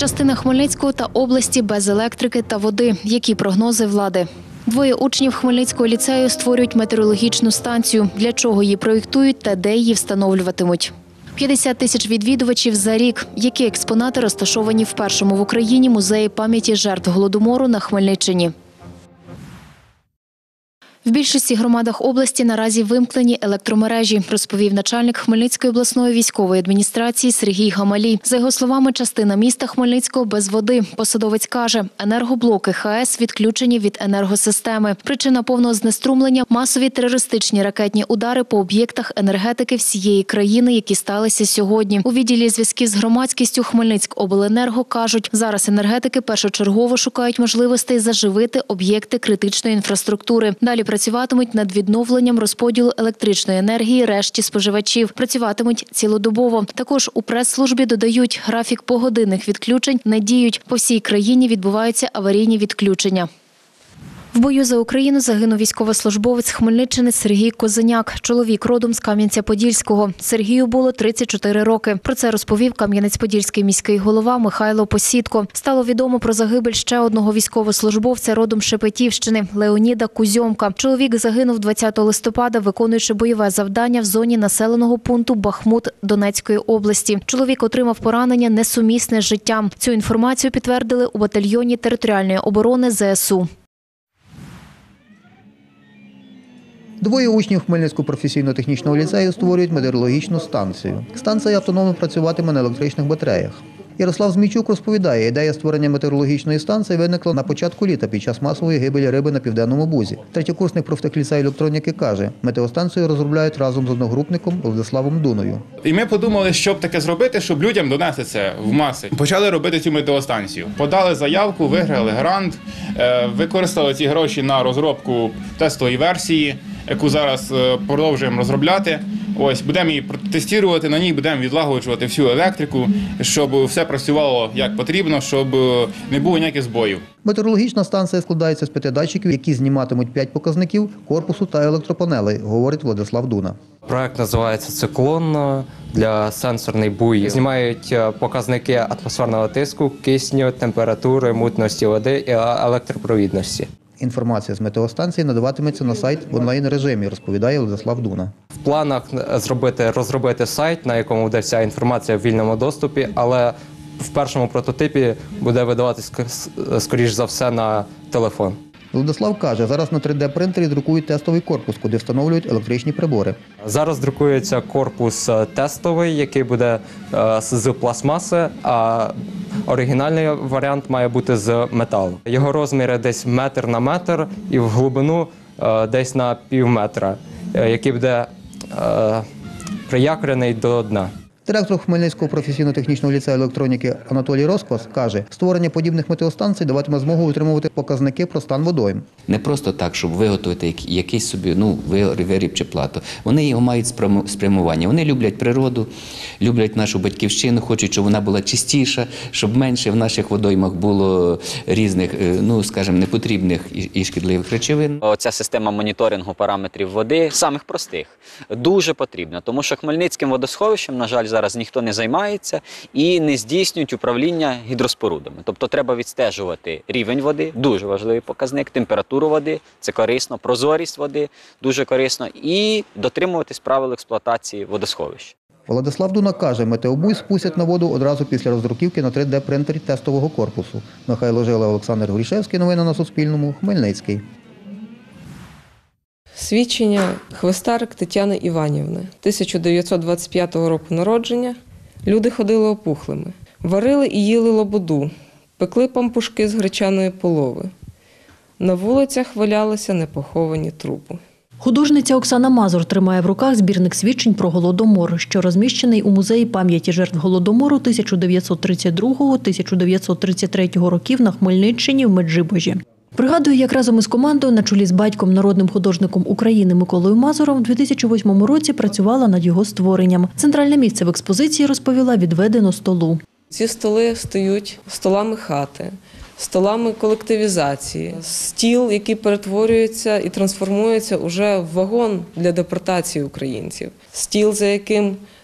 Частина Хмельницького та області без електрики та води. Які прогнози влади? Двоє учнів Хмельницького ліцею створюють метеорологічну станцію. Для чого її проєктують та де її встановлюватимуть? 50 тисяч відвідувачів за рік. Які експонати розташовані в першому в Україні музеї пам'яті жертв Голодомору на Хмельниччині? В більшості громадах області наразі вимкнені електромережі, розповів начальник Хмельницької обласної військової адміністрації Сергій Гамалій. За його словами, частина міста Хмельницького без води. Посадовець каже, енергоблоки ХАЕС відключені від енергосистеми. Причина повного знеструмлення – масові терористичні ракетні удари по об'єктах енергетики всієї країни, які сталися сьогодні. У відділі зв'язків з громадськістю Хмельницькобленерго кажуть, зараз енергетики першочергово шукають можливостей заживити об'єкти критичної інфраструктури. Далі працюватимуть над відновленням розподілу електричної енергії решті споживачів. Працюватимуть цілодобово. Також у прес-службі додають, графік погодинних відключень не діють. По всій країні відбуваються аварійні відключення. В бою за Україну загинув військовослужбовець Хмельниччини Сергій Козеняк. Чоловік родом з Кам'янця-Подільського. Сергію було 34 роки. Про це розповів Кам'янець-Подільський міський голова Михайло Посідко. Стало відомо про загибель ще одного військовослужбовця родом з Шепетівщини – Леоніда Кузьомка. Чоловік загинув 20 листопада, виконуючи бойове завдання в зоні населеного пункту Бахмут Донецької області. Чоловік отримав поранення несумісне з життям. Цю інформацію підтвердили у батальйоні територіальної оборони ЗСУ. Двоє учнів Хмельницького професійно-технічного ліцею створюють метеорологічну станцію. Станція автономно працюватиме на електричних батареях. Ярослав Змійчук розповідає, ідея створення метеорологічної станції виникла на початку літа під час масової гибелі риби на Південному Бузі. Третєкурсник профтехліцею електроніки каже, метеостанцію розробляють разом з одногрупником Владиславом Дуною. І ми подумали, що б таке зробити, щоб людям донести це в маси. Почали робити цю метеостанцію. Подали заявку, виграли грант, використали ці гроші на розробку тестової версії, яку зараз продовжуємо розробляти. Ось, будемо її тестувати, на ній будемо відлагоджувати всю електрику, щоб все працювало як потрібно, щоб не було ніяких збоїв. Метеорологічна станція складається з 5 датчиків, які зніматимуть 5 показників корпусу та електропанелей, говорить Владислав Дуна. Проект називається «Циклон» для сенсорної буї. Знімають показники атмосферного тиску, кисню, температури, мутності води і електропровідності. Інформація з метеостанції надаватиметься на сайт в онлайн-режимі, розповідає Владислав Дуна. В планах розробити сайт, на якому буде вся інформація в вільному доступі, але в першому прототипі буде видаватись, скоріш за все, на телефон. Владислав каже, зараз на 3D-принтері друкують тестовий корпус, куди встановлюють електричні прибори. Зараз друкується корпус тестовий, який буде з пластмаси, а оригінальний варіант має бути з металу. Його розміри десь метр на метр і в глибину десь на пів метра, який буде приякорений до дна. Директор Хмельницького професійно-технічного ліцею електроніки Анатолій Розквас каже, створення подібних метеостанцій даватиме змогу отримувати показники про стан водойм. Не просто так, щоб виготовити якийсь собі виріб чи плату. Вони його мають спрямування. Вони люблять природу, люблять нашу батьківщину, хочуть, щоб вона була чистіша, щоб менше в наших водоймах було різних, скажімо, непотрібних і шкідливих речовин. Оця система моніторингу параметрів води, самих простих, дуже потрібна, тому що Хмельницьким водосховищем, на жаль, зараз ніхто не займається і не здійснюють управління гідроспорудами. Тобто треба відстежувати рівень води, дуже важливий показник, температуру води, це корисно, прозорість води, дуже корисно, і дотримуватись правил експлуатації водосховища. Владислав Дуна каже, метеобуй спустять на воду одразу після роздруківки на 3D-принтері тестового корпусу. Михайло Жила, Олександр Горішевський. Новини на Суспільному. Хмельницький. Свідчення Хвостарик Тетяни Іванівни. 1925 року народження. Люди ходили опухлими. Варили і їли лободу. Пекли пампушки з гречаної полови. На вулицях валялися непоховані трупи. Художниця Оксана Мазур тримає в руках збірник свідчень про Голодомор, що розміщений у музеї пам'яті жертв Голодомору 1932-1933 років на Хмельниччині в Меджибожі. Пригадує, як разом із командою на чолі з батьком, народним художником України Миколою Мазуром, у 2008 році працювала над його створенням. Центральне місце в експозиції, розповіла, відведено столу. Ці столи стають столами хати, столами колективізації, стіл, який перетворюється і трансформується уже в вагон для депортації українців, стіл, за яким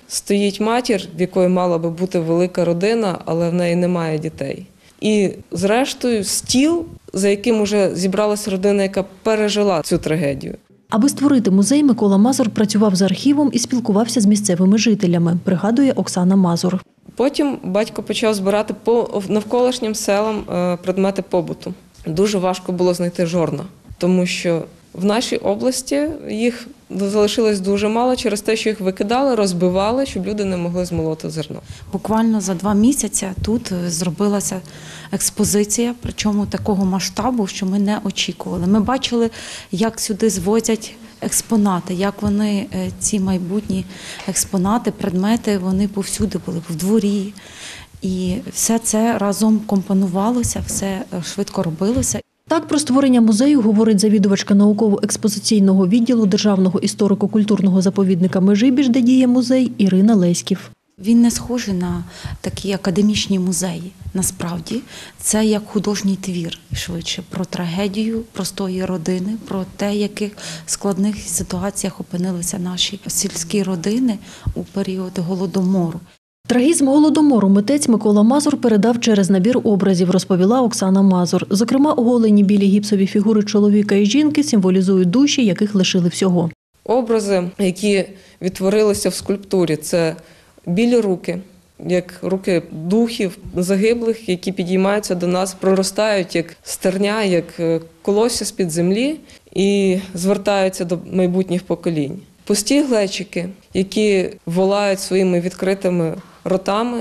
стоїть матір, в якої мала би бути велика родина, але в неї немає дітей. І зрештою стіл, за яким вже зібралася родина, яка пережила цю трагедію. Аби створити музей, Микола Мазур працював з архівом і спілкувався з місцевими жителями, пригадує Оксана Мазур. Потім батько почав збирати по навколишнім селам предмети побуту. Дуже важко було знайти жорна, тому що в нашій області їх залишилось дуже мало через те, що їх викидали, розбивали, щоб люди не могли змолоти зерно. Буквально за 2 місяці тут зробилася експозиція, причому такого масштабу, що ми не очікували. Ми бачили, як сюди звозять експонати, як вони, ці майбутні експонати, предмети, вони повсюди були, в дворі. І все це разом компонувалося, все швидко робилося. Так про створення музею говорить завідувачка науково-експозиційного відділу Державного історико-культурного заповідника Межибіж, де діє музей, Ірина Леськів. Він не схожий на такі академічні музеї. Насправді, це як художній твір, швидше, про трагедію простої родини, про те, в яких складних ситуаціях опинилися наші сільські родини у період Голодомору. Трагізм Голодомору митець Микола Мазур передав через набір образів, розповіла Оксана Мазур. Зокрема, оголені білі гіпсові фігури чоловіка і жінки символізують душі, яких лишили всього. Образи, які відтворилися в скульптурі, це білі руки, як руки духів загиблих, які підіймаються до нас, проростають як стерня, як колосся з-під землі і звертаються до майбутніх поколінь. Пусті глечики, які волають своїми відкритими ротами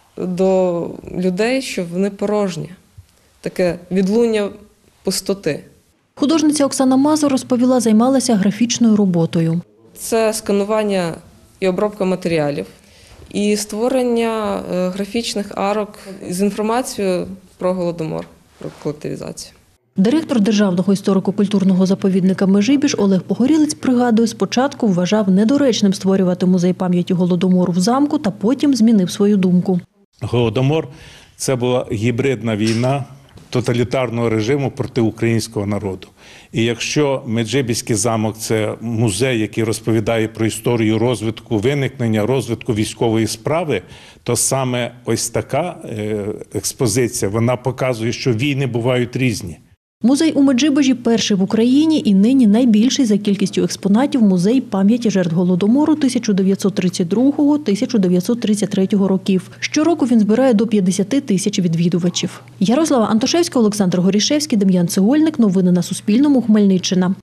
до людей, що вони порожні. Таке відлуння пустоти. Художниця Оксана Мазур, розповіла, займалася графічною роботою. Це сканування і обробка матеріалів, і створення графічних арок з інформацією про Голодомор, про колективізацію. Директор Державного історико-культурного заповідника Межибіж Олег Погорілець пригадує, спочатку вважав недоречним створювати музей пам'яті Голодомору в замку, та потім змінив свою думку. Голодомор – це була гібридна війна тоталітарного режиму проти українського народу. І якщо Меджибіжський замок – це музей, який розповідає про історію розвитку, виникнення, розвитку військової справи, то саме ось така експозиція, вона показує, що війни бувають різні. Музей у Меджибіжі перший в Україні і нині найбільший за кількістю експонатів музей пам'яті жертв Голодомору 1932-1933 років. Щороку він збирає до 50 тисяч відвідувачів. Ярослава Антошевська, Олександр Горішевський, Дем'ян Цегольник. Новини на Суспільному. Хмельниччина.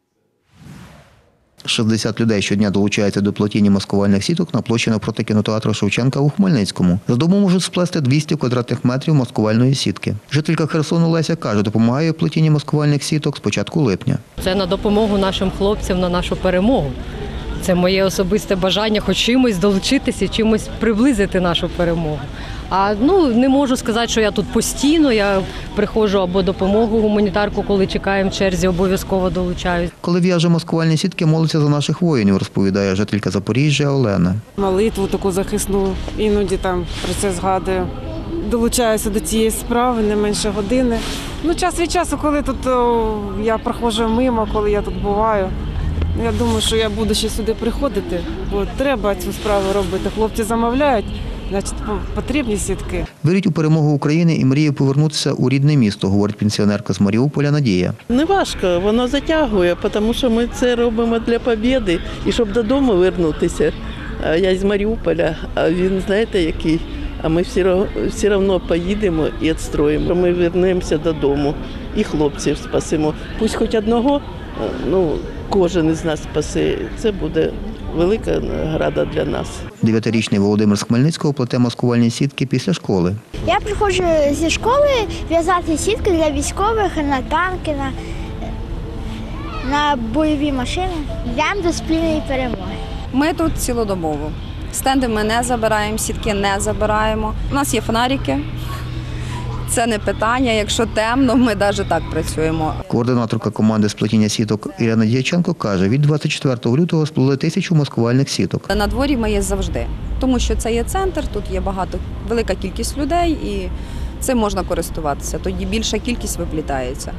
60 людей щодня долучаються до плетіння маскувальних сіток на площі навпроти кінотеатру Шевченка у Хмельницькому. За добу можуть сплести 200 квадратних метрів маскувальної сітки. Жителька Херсону Леся каже, допомагає у плетінні маскувальних сіток з початку липня. Це на допомогу нашим хлопцям, на нашу перемогу. Це моє особисте бажання хоч чимось долучитися, чимось приблизити нашу перемогу. А не можу сказати, що я тут постійно, я приходжу або допомогу гуманітарку, коли чекаємо в черзі, обов'язково долучаюсь. Коли в'яже маскувальні сітки, молиться за наших воїнів, розповідає жителька Запоріжжя Олена. Молитву таку захисну, іноді там про це згадую. Долучаюся до цієї справи не менше години. Час від часу, коли тут я проходжу мимо, коли я тут буваю, я думаю, що я буду ще сюди приходити, бо треба цю справу робити. Хлопці замовляють, значить потрібні сітки. Вірить у перемогу України і мріє повернутися у рідне місто, говорить пенсіонерка з Маріуполя Надія. Не важко, воно затягує, тому що ми це робимо для перемоги і щоб додому повернутися. Я з Маріуполя, а він, знаєте, який? А ми все одно поїдемо і відстроїмо. Ми повернемося додому і хлопців спасемо. Пусть хоч одного, кожен із нас спасе. Це буде велика награда для нас. 9-річний Володимир з Хмельницького плете маскувальні сітки після школи. Я приходжу зі школи в'язати сітки для військових, на танки, на бойові машини. Йдемо до спільної перемоги. Ми тут цілодобово. Стенди ми не забираємо, сітки не забираємо. У нас є фонарики. Це не питання. Якщо темно, ми навіть так працюємо. Координаторка команди з плетіння сіток Ірина Дяченко каже, від 24 лютого сплели 1000 маскувальних сіток. На дворі ми є завжди, тому що це є центр, тут є велика кількість людей і цим можна користуватися. Тоді більша кількість виплітається.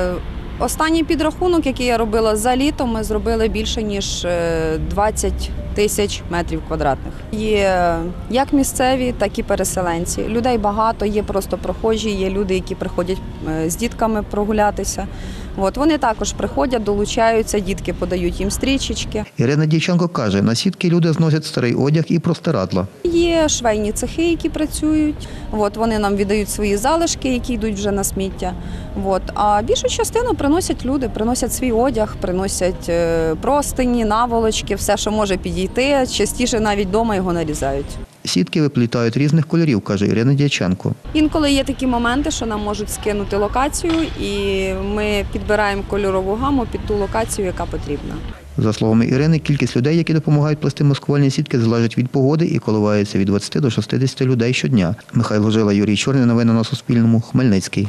Останній підрахунок, який я робила за літо, ми зробили більше, ніж 20 тисяч метрів квадратних. Є як місцеві, так і переселенці. Людей багато, є просто прохожі, є люди, які приходять з дітками прогулятися. Вони також приходять, долучаються, дітки подають їм стрічечки. Ірина Дійченко каже, на сітки люди зносять старий одяг і простирадла. Є швейні цехи, які працюють. Вони нам віддають свої залишки, які йдуть вже на сміття. А більшу частину приносять люди, приносять свій одяг, приносять простині, наволочки, все, що може підійти. Частіше навіть вдома його нарізають. Сітки виплітають різних кольорів, каже Ірина Дяченко. Інколи є такі моменти, що нам можуть скинути локацію, і ми підбираємо кольорову гаму під ту локацію, яка потрібна. За словами Ірини, кількість людей, які допомагають плести маскувальні сітки, залежить від погоди і коливається від 20 до 60 людей щодня. Михайло Жила, Юрій Чорний. Новини на Суспільному. Хмельницький.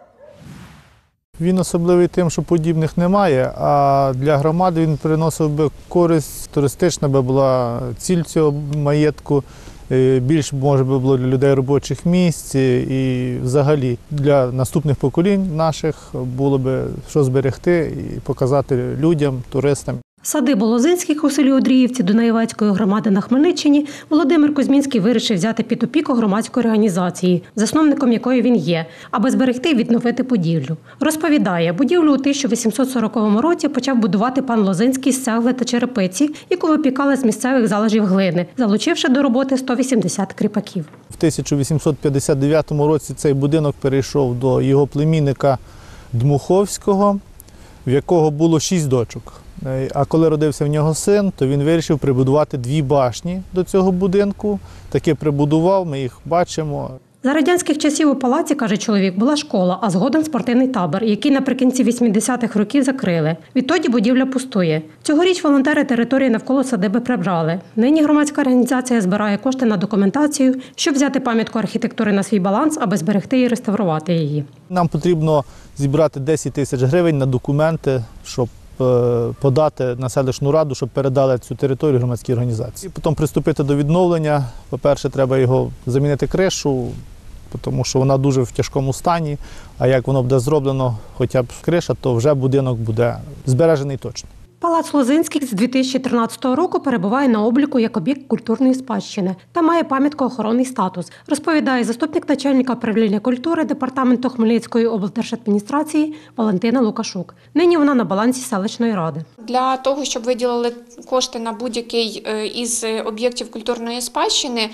Він особливий тим, що подібних немає, а для громади він приносив би користь, туристична би була ціль цього маєтку, більше, може би, було для людей робочих місць і взагалі для наступних поколінь наших було би що зберегти і показати людям, туристам. Садибу Лозинських у селі Одріївці Дунаєвецької громади на Хмельниччині Володимир Кузьмінський вирішив взяти під опіку громадської організації, засновником якої він є, аби зберегти і відновити будівлю. Розповідає, будівлю у 1840 році почав будувати пан Лозинський з цегли та черепиці, яку випікали з місцевих залежів глини, залучивши до роботи 180 кріпаків. В 1859 році цей будинок перейшов до його племінника Дмуховського, в якого було 6 дочок. А коли родився в нього син, то він вирішив прибудувати 2 башні до цього будинку. Таке прибудував, ми їх бачимо. За радянських часів у палаці, каже чоловік, була школа, а згодом спортивний табор, який наприкінці 80-х років закрили. Відтоді будівля пустує. Цьогоріч волонтери території навколо садиби прибрали. Нині громадська організація збирає кошти на документацію, щоб взяти пам'ятку архітектури на свій баланс, аби зберегти і реставрувати її. Нам потрібно зібрати 10 тисяч гривень на документи, щоб подати на селищну раду, щоб передали цю територію громадській організації. Потім приступити до відновлення. По-перше, треба його замінити кришу, тому що вона дуже в тяжкому стані, а як воно буде зроблено, хоча б криша, то вже будинок буде збережений точно. Палац Лозинських з 2013 року перебуває на обліку як об'єкт культурної спадщини та має пам'ятко-охоронний статус, розповідає заступник начальника управління культури Департаменту Хмельницької облдержадміністрації Валентина Лукашук. Нині вона на балансі селищної ради. Для того, щоб виділили кошти на будь-який із об'єктів культурної спадщини,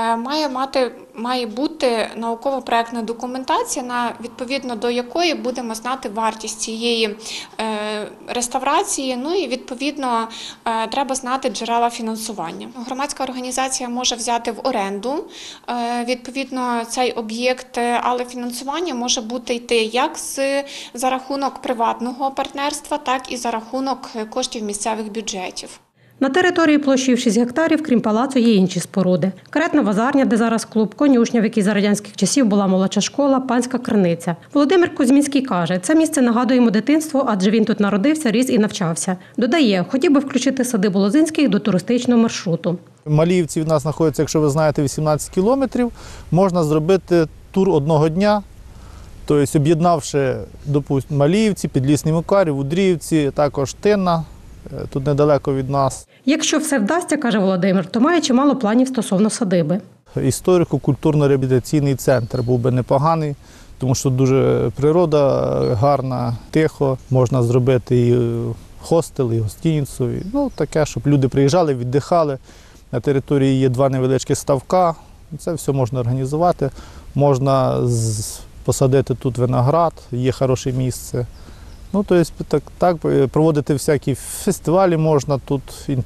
має бути науково-проектна документація, відповідно до якої будемо знати вартість цієї реставрації, і відповідно треба знати джерела фінансування. Громадська організація може взяти в оренду відповідно цей об'єкт, але фінансування може бути йти як за рахунок приватного партнерства, так і за рахунок коштів місцевих бюджетів. На території площею 6 гектарів, крім палацу, є інші споруди. Каретна вазарня, де зараз клуб, конюшня, в якій за радянських часів була молодша школа, панська криниця. Володимир Кузьмінський каже, це місце нагадує йому дитинство, адже він тут народився, ріс і навчався. Додає, хотів би включити садибу Лозинських до туристичного маршруту. Маліївці від нас знаходяться, якщо ви знаєте, 18 кілометрів. Можна зробити тур одного дня, тобто об'єднавши, допустимо, Маліївці, Підлісний Макарів, Удріївці, також Тинна. Тут недалеко від нас. Якщо все вдасться, каже Володимир, то має чимало планів стосовно садиби. Історико-культурно-реабілітаційний центр був би непоганий, тому що дуже природа гарна, тихо. Можна зробити і хостел, і гостиницю. Таке, щоб люди приїжджали, віддихали. На території є 2 невеличкі ставка. Це все можна організувати. Можна посадити тут виноград, є хороше місце. Тобто так проводити всякі фестивалі можна тут,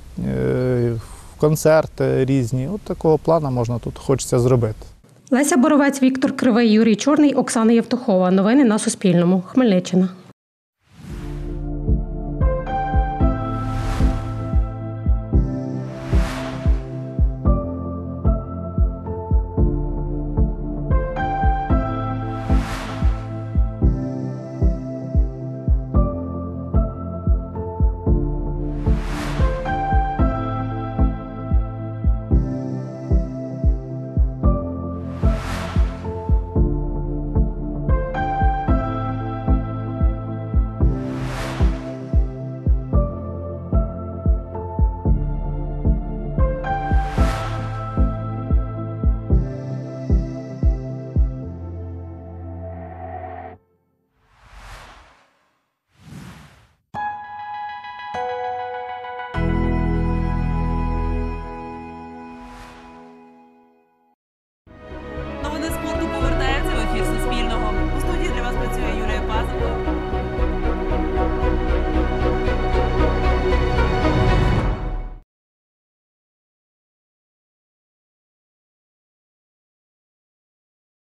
концерти різні. Такого плану можна тут, хочеться зробити. Леся Боровець, Віктор Кривий, Юрій Чорний, Оксана Євтухова. Новини на Суспільному. Хмельниччина.